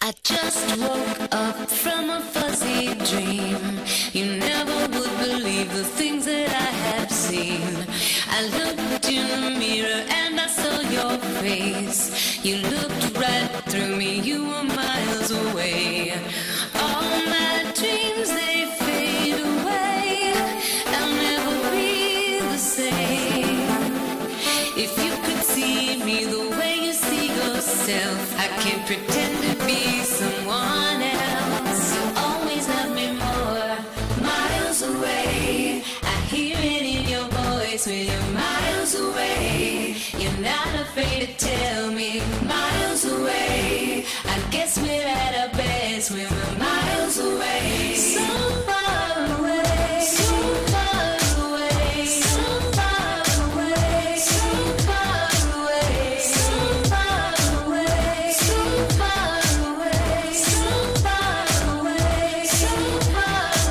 I just woke up from a fuzzy dream. You never would believe the things that I have seen. I looked in the mirror and I saw your face. You looked right through me, you were miles away. All my dreams, they fade away. I'll never be the same. If you could see me the way you see yourself, I can't pretend to be someone else. You always love me more, miles away. I hear it in your voice when you're miles away. You're not afraid to tell me, miles away. I guess we're at our best when we're miles away. So far away, so far away, so far away, so far away, so far away, so far away, so far away, so far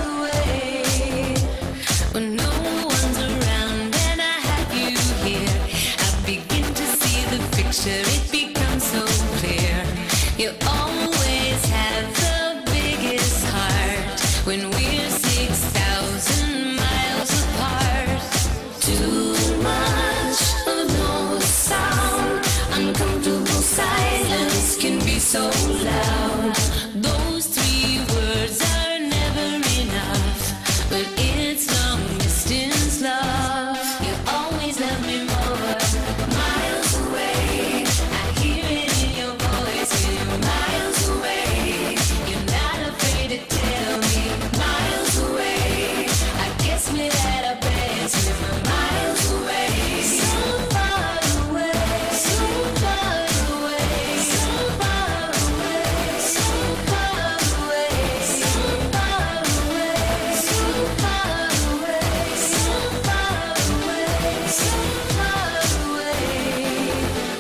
away. When no one's around and I have you here, I begin to see the picture, it becomes so clear. You always have the biggest heart when we're 6,000 miles apart. Too much of no sound, uncomfortable silence can be so loud. Those 3 words are never enough, but it's long distance love. You always love me more, miles away. I hear it in your voice when you're miles away. You're not afraid to tell me, miles away. I guess we're at our best when we're miles away. So far away, so far away, so far away, so far away, so far away, so far away, so far away, so far away.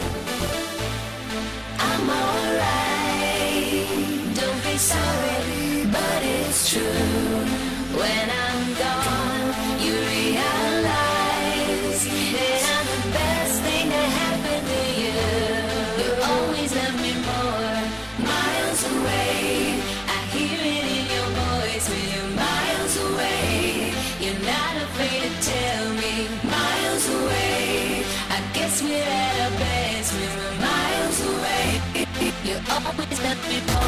I'm alright, don't be sorry, but it's true. When I'm gone, you realize that I'm the best thing that happened to you. You always love me more, miles away. I hear it in your voice when you're miles away. You're not afraid to tell me, miles away. I guess we're at our best when we're miles away. You always love me more.